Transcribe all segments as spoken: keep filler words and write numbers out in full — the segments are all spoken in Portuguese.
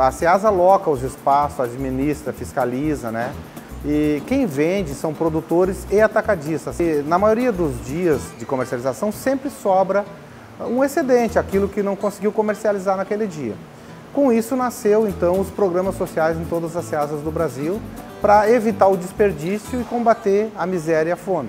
A Ceasa aloca os espaços, administra, fiscaliza, né? E quem vende são produtores e atacadistas. E na maioria dos dias de comercialização sempre sobra um excedente, aquilo que não conseguiu comercializar naquele dia. Com isso nasceu então os programas sociais em todas as Ceasas do Brasil para evitar o desperdício e combater a miséria e a fome.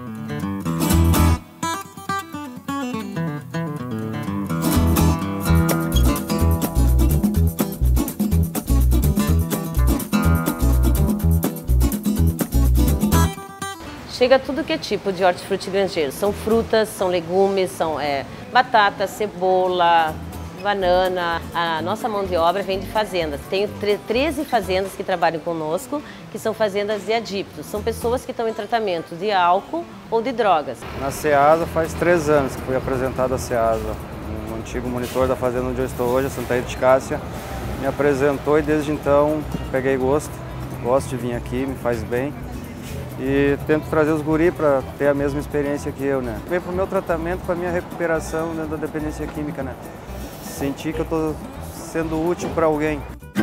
Chega tudo que é tipo de hortifruti granjeiro. São frutas, são legumes, são é, batata, cebola, banana. A nossa mão de obra vem de fazendas. Tenho treze fazendas que trabalham conosco, que são fazendas de adíptos. São pessoas que estão em tratamento de álcool ou de drogas. Na Ceasa faz três anos que fui apresentado à Ceasa. Um antigo monitor da fazenda onde eu estou hoje, a Santa Rita de Cássia, me apresentou e desde então peguei gosto. Gosto de vir aqui, me faz bem. E tento trazer os guri para ter a mesma experiência que eu, né? Vem para o meu tratamento, para a minha recuperação, né, da dependência química, né? Sentir que eu estou sendo útil para alguém.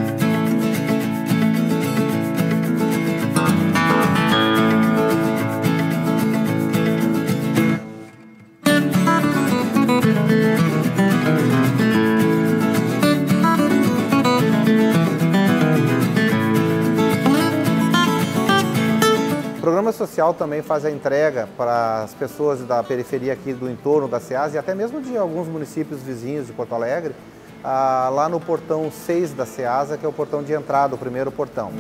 O programa social também faz a entrega para as pessoas da periferia aqui do entorno da Ceasa e até mesmo de alguns municípios vizinhos de Porto Alegre, ah, lá no portão seis da Ceasa, que é o portão de entrada, o primeiro portão.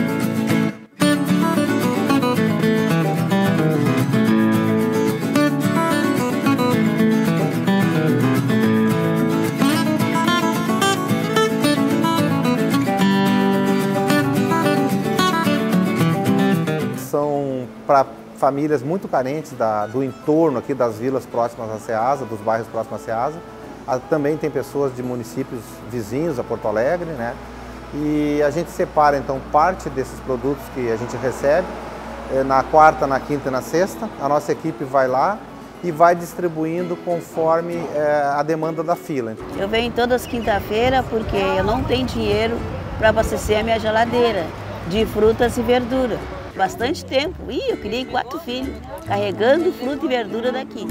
São para famílias muito carentes da, do entorno aqui das vilas próximas à Ceasa, dos bairros próximos à Ceasa. Ah, também tem pessoas de municípios vizinhos a Porto Alegre, né? E a gente separa então parte desses produtos que a gente recebe eh, na quarta, na quinta e na sexta. A nossa equipe vai lá e vai distribuindo conforme eh, a demanda da fila. Eu venho todas as quinta-feiras porque eu não tenho dinheiro para abastecer a minha geladeira de frutas e verdura. Bastante tempo. Ih, eu criei quatro filhos, carregando fruta e verdura daqui.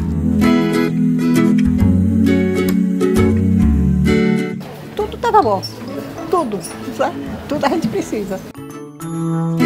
Tudo estava bom, tudo, tudo a gente precisa.